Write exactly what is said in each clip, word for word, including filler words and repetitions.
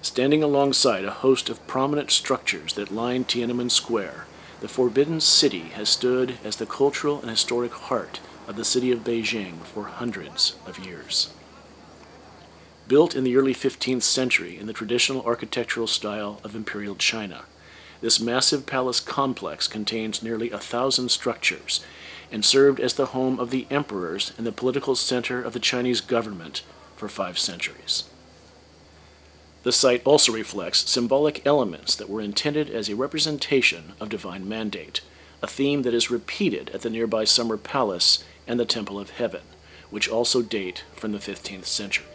Standing alongside a host of prominent structures that line Tiananmen Square, the Forbidden City has stood as the cultural and historic heart of the city of Beijing for hundreds of years. Built in the early fifteenth century in the traditional architectural style of Imperial China, this massive palace complex contains nearly a thousand structures and served as the home of the emperors and the political center of the Chinese government for five centuries. The site also reflects symbolic elements that were intended as a representation of divine mandate, a theme that is repeated at the nearby Summer Palace and the Temple of Heaven, which also date from the fifteenth century.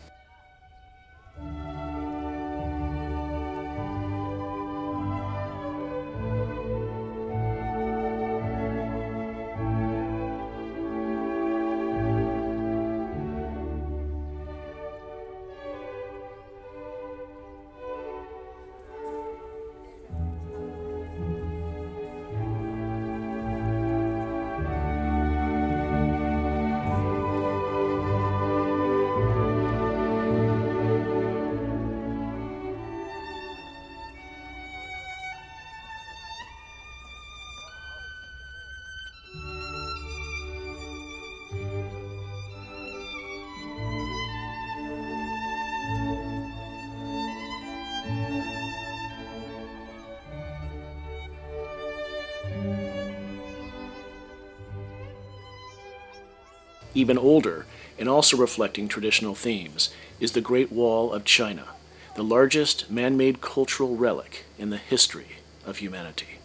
Even older, and also reflecting traditional themes, is the Great Wall of China, the largest man-made cultural relic in the history of humanity.